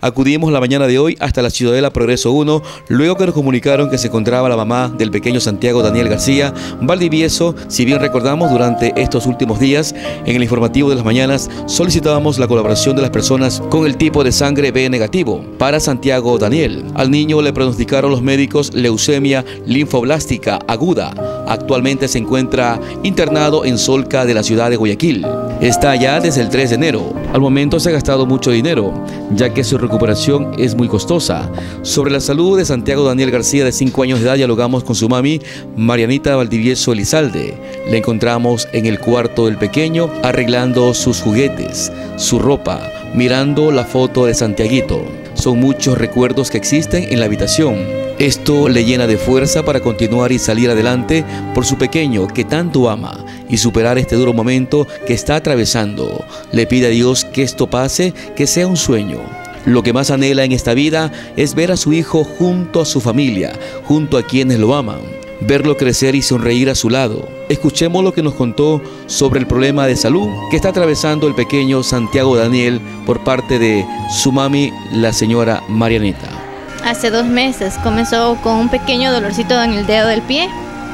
Acudimos la mañana de hoy hasta la Ciudadela Progreso 1, luego que nos comunicaron que se encontraba la mamá del pequeño Santiago Daniel García Valdivieso. Si bien recordamos, durante estos últimos días, en el informativo de las mañanas, solicitábamos la colaboración de las personas con el tipo de sangre B negativo para Santiago Daniel. Al niño le pronosticaron los médicos leucemia linfoblástica aguda. Actualmente se encuentra internado en Solca de la ciudad de Guayaquil. Está allá desde el 3 de enero. Al momento se ha gastado mucho dinero, ya que su recuperación es muy costosa. Sobre la salud de Santiago Daniel García, de 5 años de edad, dialogamos con su mami, Marianita Valdivieso Elizalde. Le encontramos en el cuarto del pequeño, arreglando sus juguetes, su ropa, mirando la foto de Santiaguito. Son muchos recuerdos que existen en la habitación. Esto le llena de fuerza para continuar y salir adelante por su pequeño que tanto ama y superar este duro momento que está atravesando. Le pide a Dios que esto pase, que sea un sueño. Lo que más anhela en esta vida es ver a su hijo junto a su familia, junto a quienes lo aman, verlo crecer y sonreír a su lado. Escuchemos lo que nos contó sobre el problema de salud que está atravesando el pequeño Santiago Daniel por parte de su mami, la señora Marianita. Hace 2 meses comenzó con un pequeño dolorcito en el dedo del pie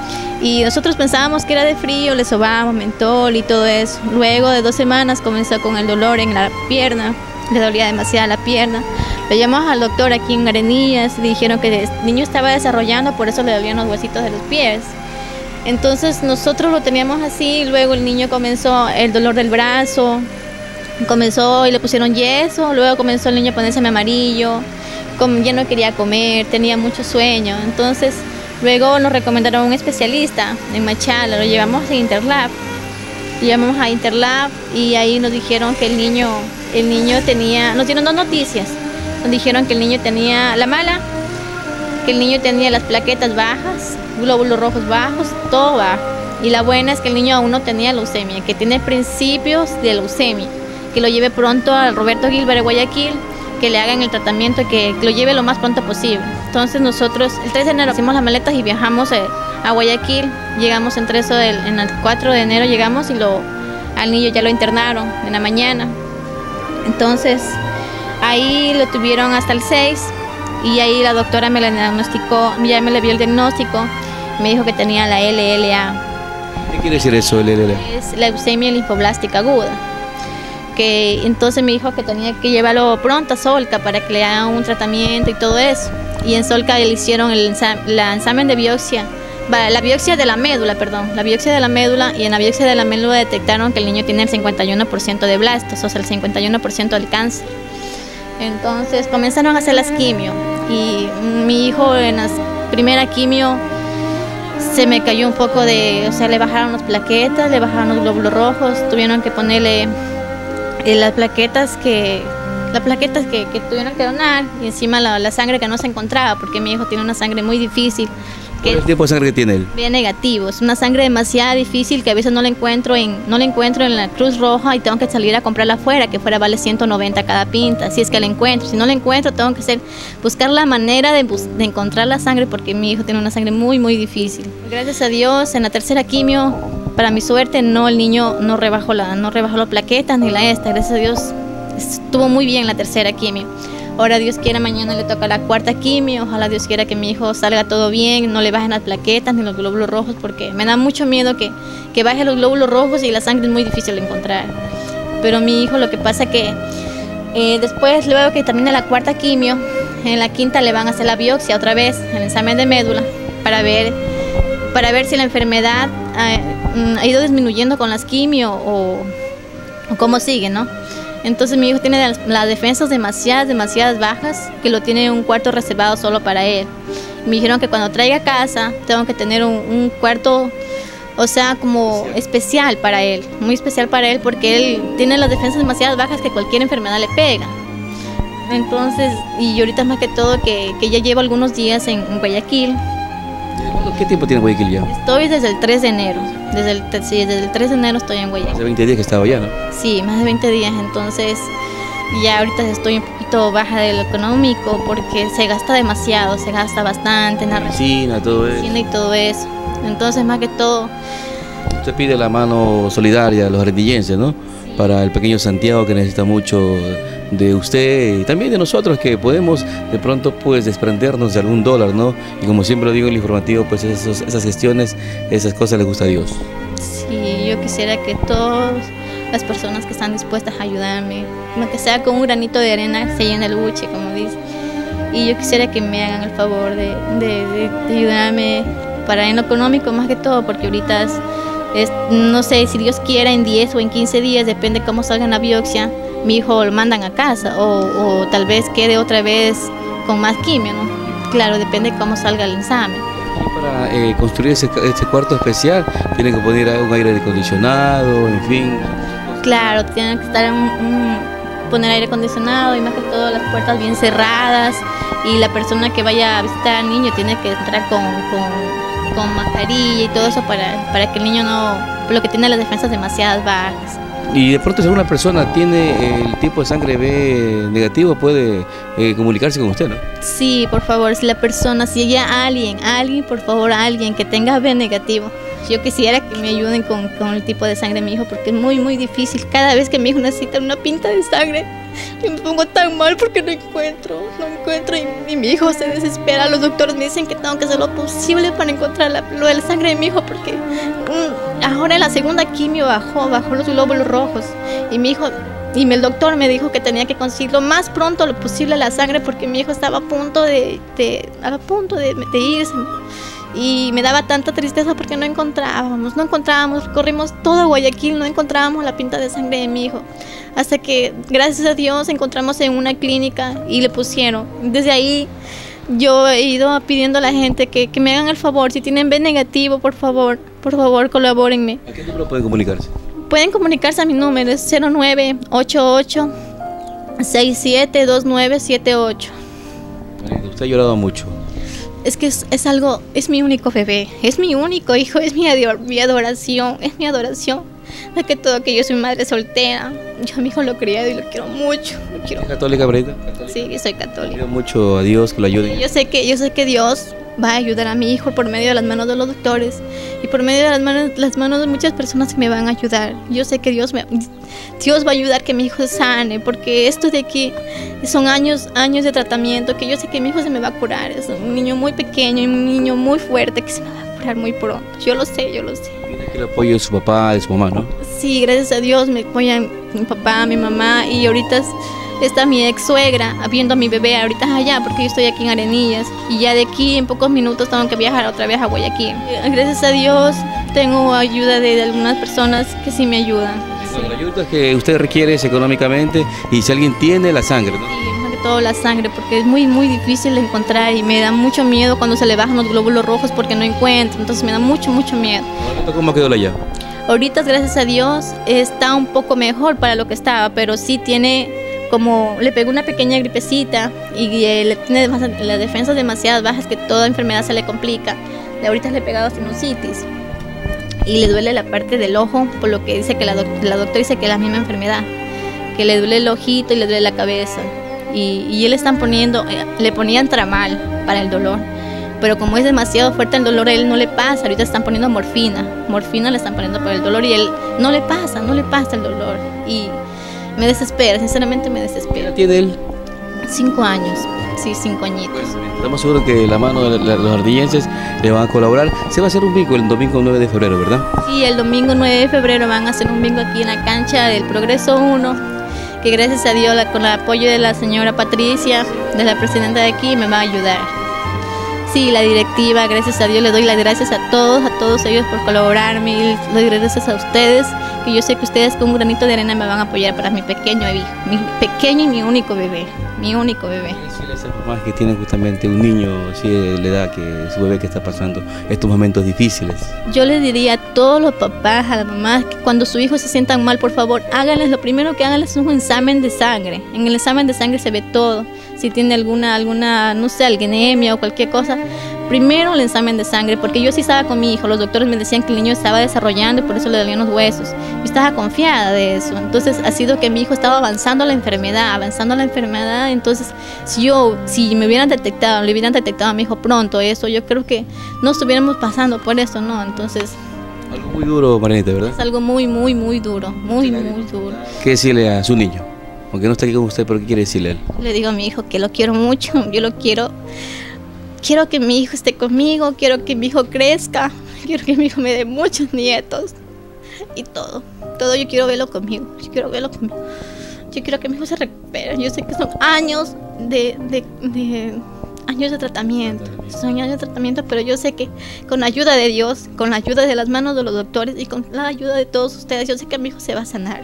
y nosotros pensábamos que era de frío, le sobábamos mentol y todo eso. Luego de 2 semanas comenzó con el dolor en la pierna, le dolía demasiado la pierna. Lo llamamos al doctor aquí en Arenillas, le dijeron que el niño estaba desarrollando, por eso le dolían los huesitos de los pies. Entonces nosotros lo teníamos así, luego el niño comenzó el dolor del brazo, comenzó y le pusieron yeso, luego comenzó el niño a ponerse amarillo, ya no quería comer, tenía mucho sueño. Entonces luego nos recomendaron a un especialista en Machala, lo llevamos a Interlab. Llamamos a Interlab y ahí nos dijeron que el niño tenía, nos dieron 2 noticias. Nos dijeron que el niño tenía la mala, que el niño tenía las plaquetas bajas, glóbulos rojos bajos, todo bajo. Y la buena es que el niño aún no tenía leucemia, que tiene principios de leucemia, que lo lleve pronto al Roberto Gilbert de Guayaquil, que le hagan el tratamiento, que lo lleve lo más pronto posible. Entonces nosotros el 3 de enero hicimos las maletas y viajamos a Guayaquil, llegamos en el 4 de enero llegamos y al niño ya lo internaron en la mañana. Entonces ahí lo tuvieron hasta el 6 y ahí la doctora me la diagnosticó, ya me le vio el diagnóstico, me dijo que tenía la LLA. ¿Qué quiere decir eso, LLA? Es leucemia linfoblástica aguda. Que entonces me dijo que tenía que llevarlo pronto a Solca para que le hagan un tratamiento y todo eso. Y en Solca le hicieron el examen de biopsia, la biopsia de la médula, y en la biopsia de la médula detectaron que el niño tiene el 51% de blastos, o sea, el 51% del cáncer. Entonces comenzaron a hacer las quimio y mi hijo en la primera quimio se me cayó un poco le bajaron las plaquetas, le bajaron los glóbulos rojos, tuvieron que ponerle las plaquetas que tuvieron que donar y encima la sangre que no se encontraba porque mi hijo tiene una sangre muy difícil. ¿Cuál es el tipo de sangre que tiene él? B negativo, es una sangre demasiado difícil que a veces no la encuentro en la Cruz Roja y tengo que salir a comprarla afuera, que fuera vale 190 cada pinta, si es que la encuentro. Si no la encuentro tengo que buscar la manera de encontrar la sangre porque mi hijo tiene una sangre muy muy difícil. Gracias a Dios en la tercera quimio, para mi suerte, el niño no rebajó las plaquetas ni gracias a Dios estuvo muy bien la tercera quimio. Ahora Dios quiera mañana le toca la 4ª quimio, ojalá Dios quiera que mi hijo salga todo bien, no le bajen las plaquetas ni los glóbulos rojos porque me da mucho miedo que baje los glóbulos rojos y la sangre es muy difícil de encontrar. Pero mi hijo lo que pasa que después, luego que termine la 4ª quimio, en la 5ª le van a hacer la biopsia otra vez, el examen de médula, para ver si la enfermedad ha ido disminuyendo con las quimio o cómo sigue, ¿no? Entonces mi hijo tiene las defensas demasiadas bajas, que lo tiene un cuarto reservado solo para él. Me dijeron que cuando traiga a casa tengo que tener un cuarto, o sea, como especial para él, muy especial para él porque él tiene las defensas demasiado bajas que cualquier enfermedad le pega. Entonces, y ahorita más que todo que ya llevo algunos días en Guayaquil. ¿Qué tiempo tiene Guayaquil ya? Estoy desde el 3 de enero, desde el 3 de enero estoy en Guayaquil. Hace 20 días que estaba allá, ¿no? Sí, más de 20 días, entonces ya ahorita estoy un poquito baja de lo económico porque se gasta demasiado, se gasta bastante en la medicina, todo eso. Y todo eso. Entonces más que todo... Usted pide la mano solidaria a los arenillenses, ¿no? Sí, para el pequeño Santiago, que necesita mucho de usted y también de nosotros, que podemos de pronto pues desprendernos de algún dólar, ¿no? Y como siempre lo digo en el informativo, pues esas gestiones, esas cosas les gusta a Dios. Sí, yo quisiera que todas las personas que están dispuestas a ayudarme, aunque sea con un granito de arena, se llena el buche, como dice. Y yo quisiera que me hagan el favor de ayudarme para en lo económico más que todo, porque ahorita no sé, si Dios quiera en 10 o en 15 días, depende cómo salga la biopsia, mi hijo lo mandan a casa o tal vez quede otra vez con más quimio, ¿no? Claro, depende cómo salga el examen. Para construir este cuarto especial, tienen que poner un aire acondicionado, en fin. Claro, tienen que estar poner aire acondicionado y más que todo las puertas bien cerradas, y la persona que vaya a visitar al niño tiene que entrar con mascarilla y todo eso para que el niño no, lo que tiene las defensas demasiadas bajas. Y de pronto si alguna persona tiene el tipo de sangre B negativo, puede comunicarse con usted, ¿no? Sí, por favor, si la persona, si haya alguien, por favor, alguien que tenga B negativo. Yo quisiera que me ayuden con el tipo de sangre de mi hijo, porque es muy, muy difícil. Cada vez que mi hijo necesita una pinta de sangre, yo me pongo tan mal porque no encuentro y mi hijo se desespera. Los doctores me dicen que tengo que hacer lo posible para encontrar lo de la sangre de mi hijo, porque ahora en la segunda quimio bajó los glóbulos rojos y mi hijo... Y el doctor me dijo que tenía que conseguir lo más pronto lo posible la sangre, porque mi hijo estaba a punto de irse. Y me daba tanta tristeza porque no encontrábamos, corrimos todo Guayaquil, no encontrábamos la pinta de sangre de mi hijo. Hasta que, gracias a Dios, encontramos en una clínica y le pusieron. Desde ahí yo he ido pidiendo a la gente que me hagan el favor, si tienen B negativo, por favor, colabórenme. ¿A qué número pueden comunicarse? Pueden comunicarse a mi número, es 0988-672978. Usted ha llorado mucho. Es que es mi único bebé, es mi único hijo, es mi adoración, es mi adoración. Más que todo que yo soy madre soltera, yo a mi hijo lo he criado y lo quiero mucho. ¿Es católica, Brenda? Sí, soy católica. Pido mucho a Dios que lo ayude. Yo sé que Dios va a ayudar a mi hijo por medio de las manos de los doctores y por medio de las manos de muchas personas que me van a ayudar. Yo sé que Dios va a ayudar que mi hijo se sane, porque esto de aquí son años de tratamiento, que yo sé que mi hijo se me va a curar. Es un niño muy pequeño y un niño muy fuerte que se me va a curar muy pronto. Yo lo sé. Tiene que el apoyo de su papá, de su mamá, ¿no? Sí, gracias a Dios me apoyan mi papá, mi mamá, y ahorita está mi ex suegra viendo a mi bebé, ahorita es allá porque yo estoy aquí en Arenillas y ya de aquí en pocos minutos tengo que viajar otra vez a Guayaquil. Gracias a Dios tengo ayuda de algunas personas que sí me ayudan. Bueno, la ayuda que usted requiere es económicamente, y si alguien tiene la sangre, ¿no? Sí, más que todo la sangre, porque es muy, muy difícil de encontrar y me da mucho miedo cuando se le bajan los glóbulos rojos porque no encuentro, entonces me da mucho miedo. ¿Cómo quedó la llave? Ahorita, gracias a Dios, está un poco mejor para lo que estaba, pero sí como le pegó una pequeña gripecita y le tiene las defensas demasiadas bajas, que toda enfermedad se le complica. Ahorita le he pegado sinusitis y le duele la parte del ojo, por lo que dice que la doctora dice que es la misma enfermedad, que le duele el ojito y le duele la cabeza. Y él le ponían tramal para el dolor, pero como es demasiado fuerte el dolor, a él no le pasa. Ahorita están poniendo morfina le están poniendo para el dolor y él no le pasa el dolor. Y me desespera, sinceramente me desespera. ¿Qué edad tiene él? 5 años, sí, 5 añitos. Pues, estamos seguros que la mano de los ardillenses le van a colaborar. Se va a hacer un bingo el domingo 9 de febrero, ¿verdad? Sí, el domingo 9 de febrero van a hacer un bingo aquí en la cancha del Progreso 1, que gracias a Dios, con el apoyo de la señora Patricia, de la presidenta de aquí, me va a ayudar. Sí, la directiva, gracias a Dios, le doy las gracias a todos ellos por colaborarme, y les doy gracias a ustedes, que yo sé que ustedes con un granito de arena me van a apoyar para mi pequeño hijo, mi pequeño y mi único bebé. Más que tienen justamente un niño, si le da que su bebé que está pasando estos momentos difíciles. Yo les diría a todos los papás, a las mamás, que cuando su hijo se sientan mal, por favor, háganles, lo primero que háganles es un examen de sangre. En el examen de sangre se ve todo. Si tiene alguna, no sé, anemia o cualquier cosa, primero el examen de sangre, porque yo sí estaba con mi hijo, los doctores me decían que el niño estaba desarrollando y por eso le dolían los huesos. Yo estaba confiada de eso, entonces ha sido que mi hijo estaba avanzando la enfermedad, entonces si me hubieran detectado, le hubieran detectado a mi hijo pronto eso, yo creo que no estuviéramos pasando por eso, ¿no? Entonces Algo muy duro, Marianita, ¿verdad? Es algo muy, muy, muy duro, muy, muy duro. ¿Qué decirle a su niño? Aunque no está aquí con usted, pero ¿qué quiere decirle a él? Le digo a mi hijo que lo quiero mucho, yo lo quiero. Quiero que mi hijo esté conmigo, quiero que mi hijo crezca, quiero que mi hijo me dé muchos nietos y todo yo quiero verlo conmigo, yo quiero que mi hijo se recupere. Yo sé que son años años de tratamiento, pero yo sé que con la ayuda de Dios, con la ayuda de las manos de los doctores y con la ayuda de todos ustedes, yo sé que mi hijo se va a sanar,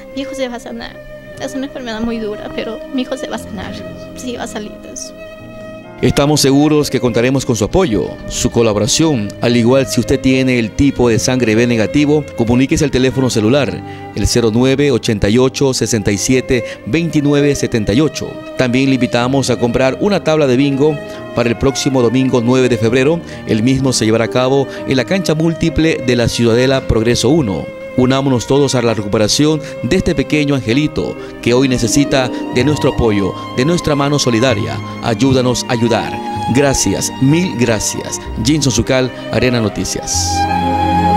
Es una enfermedad muy dura, pero mi hijo se va a sanar, sí, va a salir de eso. Estamos seguros que contaremos con su apoyo, su colaboración. Al igual, si usted tiene el tipo de sangre B negativo, comuníquese al teléfono celular, el 0988 67 29 78. También le invitamos a comprar una tabla de bingo para el próximo domingo 9 de febrero. El mismo se llevará a cabo en la cancha múltiple de la Ciudadela Progreso 1. Unámonos todos a la recuperación de este pequeño angelito que hoy necesita de nuestro apoyo, de nuestra mano solidaria. Ayúdanos a ayudar. Gracias, mil gracias. Jinson Sucal, Arena Noticias.